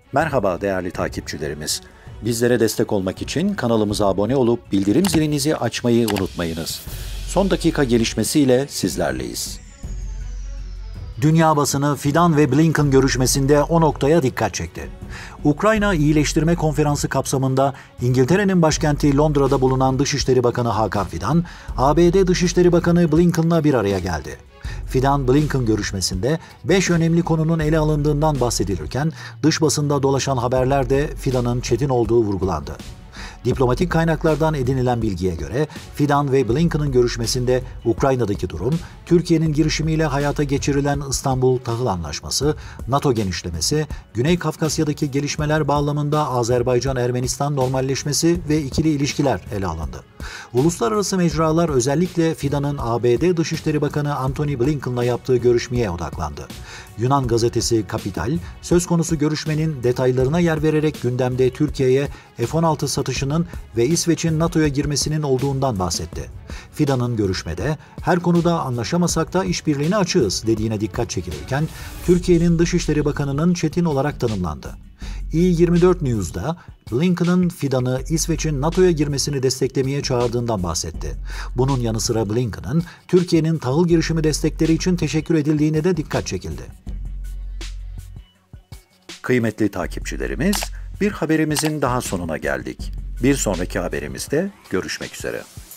Merhaba değerli takipçilerimiz. Bizlere destek olmak için kanalımıza abone olup bildirim zilinizi açmayı unutmayınız. Son dakika gelişmesiyle sizlerleyiz. Dünya basını Fidan ve Blinken görüşmesinde o noktaya dikkat çekti. Ukrayna İyileştirme Konferansı kapsamında İngiltere'nin başkenti Londra'da bulunan Dışişleri Bakanı Hakan Fidan, ABD Dışişleri Bakanı Blinken'la bir araya geldi. Fidan-Blinken görüşmesinde 5 önemli konunun ele alındığından bahsedilirken dış basında dolaşan haberlerde Fidan'ın çetin olduğu vurgulandı. Diplomatik kaynaklardan edinilen bilgiye göre Fidan ve Blinken'ın görüşmesinde Ukrayna'daki durum, Türkiye'nin girişimiyle hayata geçirilen İstanbul Tahıl Anlaşması, NATO genişlemesi, Güney Kafkasya'daki gelişmeler bağlamında Azerbaycan-Ermenistan normalleşmesi ve ikili ilişkiler ele alındı. Uluslararası mecralar özellikle Fidan'ın ABD Dışişleri Bakanı Antony Blinken'la yaptığı görüşmeye odaklandı. Yunan gazetesi Kapital, söz konusu görüşmenin detaylarına yer vererek gündemde Türkiye'ye F-16 satışının ve İsveç'in NATO'ya girmesinin olduğundan bahsetti. Fidan'ın görüşmede her konuda anlaşamasak da işbirliğine açığız dediğine dikkat çekilirken Türkiye'nin Dışişleri Bakanı'nın çetin olarak tanımlandı. i24 News'da Blinken'ın Fidan'ı İsveç'in NATO'ya girmesini desteklemeye çağırdığından bahsetti. Bunun yanı sıra Blinken'ın Türkiye'nin tahıl girişimi destekleri için teşekkür edildiğine de dikkat çekildi. Kıymetli takipçilerimiz, bir haberimizin daha sonuna geldik. Bir sonraki haberimizde görüşmek üzere.